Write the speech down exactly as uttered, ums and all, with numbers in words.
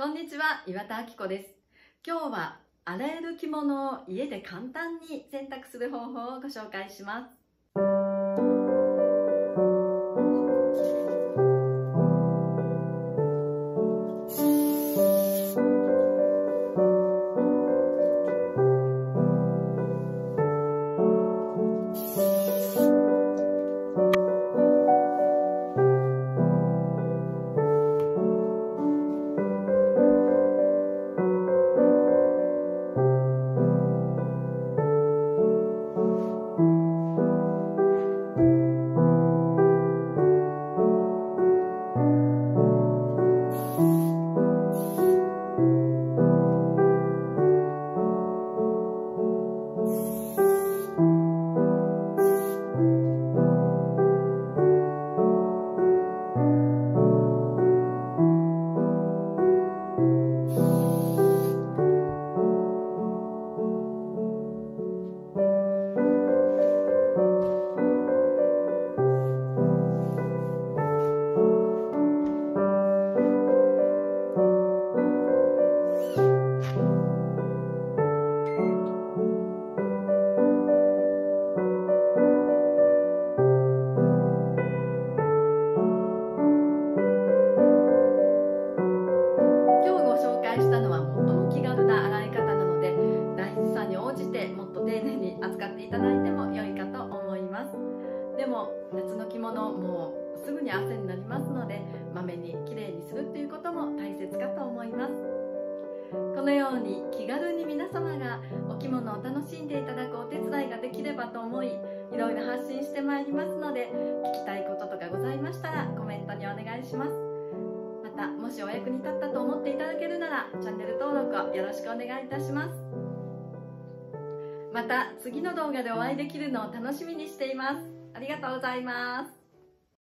こんにちは、岩田明子です。今日は洗える着物を家で簡単に洗濯する方法をご紹介します。扱っていただいても良いかと思います。でも夏の着物もうすぐに汗になりますので、まめにきれいにするっていうことも大切かと思います。このように気軽に皆様がお着物を楽しんでいただくお手伝いができればと思い、いろいろ発信してまいりますので、聞きたいこととかございましたらコメントにお願いします。またもしお役に立ったと思っていただけるならチャンネル登録をよろしくお願いいたします。また次の動画でお会いできるのを楽しみにしています。ありがとうございます。